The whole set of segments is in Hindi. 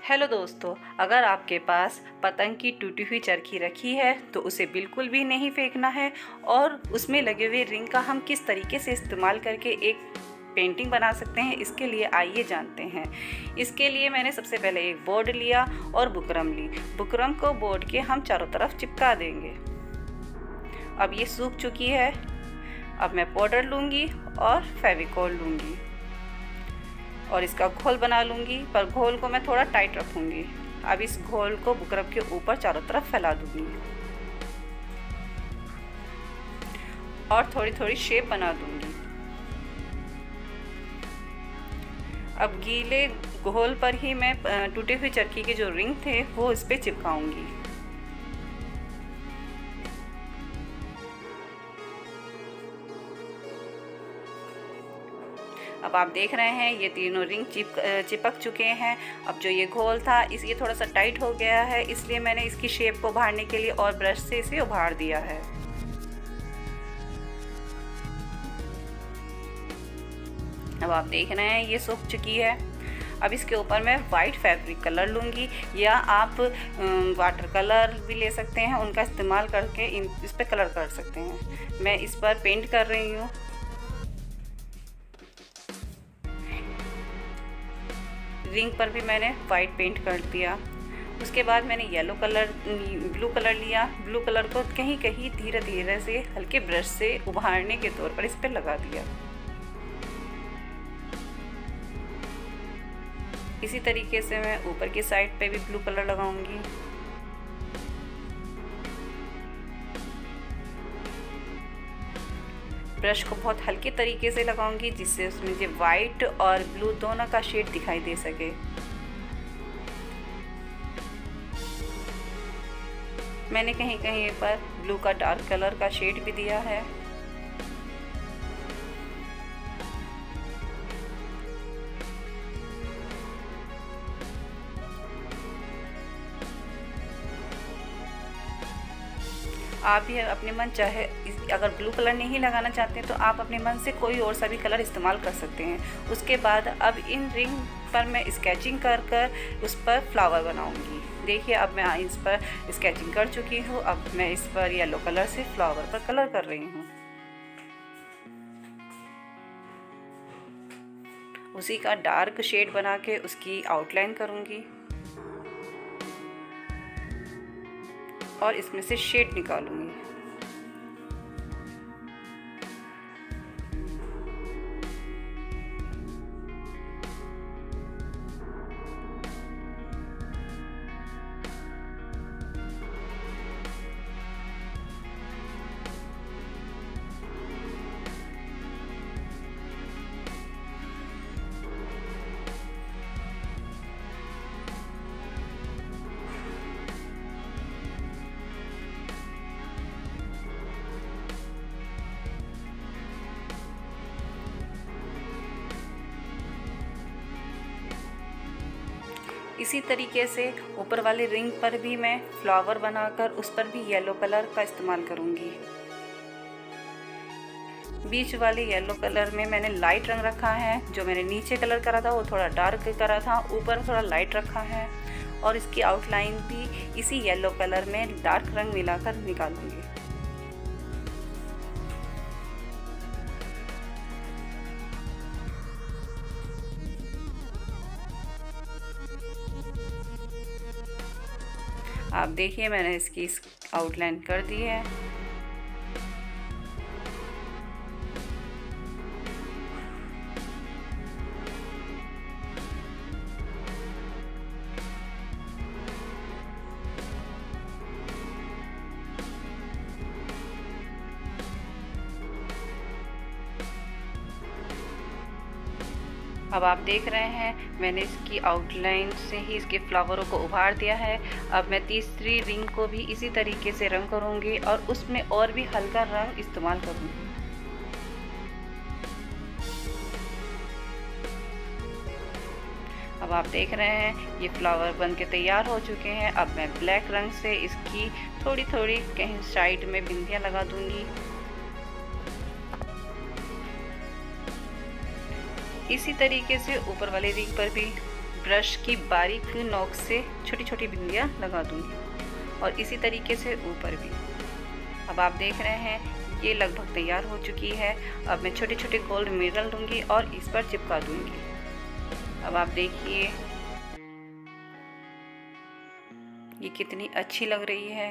हेलो दोस्तों, अगर आपके पास पतंग की टूटी हुई चरखी रखी है तो उसे बिल्कुल भी नहीं फेंकना है। और उसमें लगे हुए रिंग का हम किस तरीके से इस्तेमाल करके एक पेंटिंग बना सकते हैं, इसके लिए आइए जानते हैं। इसके लिए मैंने सबसे पहले एक बोर्ड लिया और बुकरम ली। बुकरम को बोर्ड के हम चारों तरफ चिपका देंगे। अब ये सूख चुकी है। अब मैं पाउडर लूँगी और फेविकोल लूँगी और इसका घोल बना लूँगी, पर घोल को मैं थोड़ा टाइट रखूँगी। अब इस घोल को बुकरम के ऊपर चारों तरफ फैला दूँगी और थोड़ी थोड़ी शेप बना दूँगी। अब गीले घोल पर ही मैं टूटे हुए चरखी के जो रिंग थे वो इस पे चिपकाऊँगी। अब आप देख रहे हैं ये तीनों रिंग चिपक चुके हैं। अब जो ये घोल था ये थोड़ा सा टाइट हो गया है, इसलिए मैंने इसकी शेप को उभारने के लिए और ब्रश से इसे उभार दिया है। अब आप देख रहे हैं ये सूख चुकी है। अब इसके ऊपर मैं वाइट फैब्रिक कलर लूँगी, या आप वाटर कलर भी ले सकते हैं, उनका इस्तेमाल करके इस पर कलर कर सकते हैं। मैं इस पर पेंट कर रही हूँ। रिंग पर भी मैंने वाइट पेंट कर दिया। उसके बाद मैंने ब्लू कलर लिया। ब्लू कलर को कहीं कहीं धीरे धीरे से हल्के ब्रश से उभारने के तौर पर इस पर लगा दिया। इसी तरीके से मैं ऊपर की साइड पे भी ब्लू कलर लगाऊंगी। ब्रश को बहुत हल्के तरीके से लगाऊंगी, जिससे उसमें मुझे वाइट और ब्लू दोनों का शेड दिखाई दे सके। मैंने कहीं कहीं पर ब्लू का डार्क कलर का शेड भी दिया है। आप भी अपने मन चाहे अगर ब्लू कलर नहीं लगाना चाहते हैं तो आप अपने मन से कोई और सा भी कलर इस्तेमाल कर सकते हैं। उसके बाद अब इन रिंग पर मैं स्केचिंग कर उस पर फ्लावर बनाऊंगी। देखिए अब मैं इस पर स्केचिंग कर चुकी हूँ। अब मैं इस पर येलो कलर से फ्लावर पर कलर कर रही हूँ। उसी का डार्क शेड बना के उसकी आउटलाइन करूँगी और इसमें से शेड निकालूंगी। इसी तरीके से ऊपर वाले रिंग पर भी मैं फ्लावर बनाकर उस पर भी येलो कलर का इस्तेमाल करूंगी। बीच वाले येलो कलर में मैंने लाइट रंग रखा है। जो मैंने नीचे कलर करा था वो थोड़ा डार्क करा था, ऊपर थोड़ा लाइट रखा है। और इसकी आउटलाइन भी इसी येलो कलर में डार्क रंग मिलाकर निकालूंगी। आप देखिए मैंने इसकी आउटलाइन कर दी है। अब आप देख रहे हैं मैंने इसकी आउटलाइन से ही इसके फ्लावरों को उभार दिया है। अब मैं तीसरी रिंग को भी इसी तरीके से रंग करूंगी और उसमें और भी हल्का रंग इस्तेमाल करूंगी। अब आप देख रहे हैं ये फ्लावर बन के तैयार हो चुके हैं। अब मैं ब्लैक रंग से इसकी थोड़ी थोड़ी कहीं साइड में बिंदियाँ लगा दूंगी। इसी तरीके से ऊपर वाले रिंग पर भी ब्रश की बारीक नोक से छोटी छोटी बिंदियाँ लगा दूँगी और इसी तरीके से ऊपर भी। अब आप देख रहे हैं ये लगभग तैयार हो चुकी है। अब मैं छोटे छोटे गोल्ड मिरर लूँगी और इस पर चिपका दूँगी। अब आप देखिए ये कितनी अच्छी लग रही है।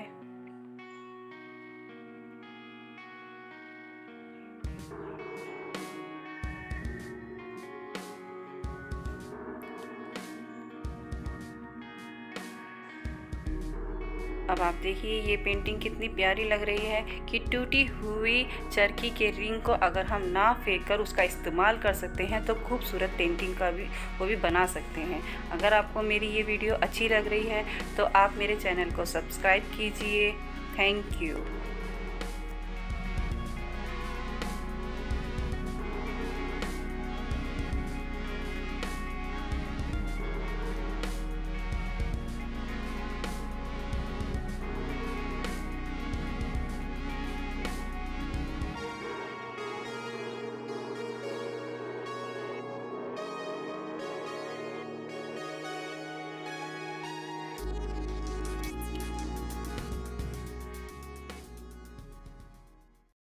अब आप देखिए ये पेंटिंग कितनी प्यारी लग रही है कि टूटी हुई चरखी के रिंग को अगर हम ना फेंक कर उसका इस्तेमाल कर सकते हैं तो खूबसूरत पेंटिंग का भी वो भी बना सकते हैं। अगर आपको मेरी ये वीडियो अच्छी लग रही है तो आप मेरे चैनल को सब्सक्राइब कीजिए। Thank you.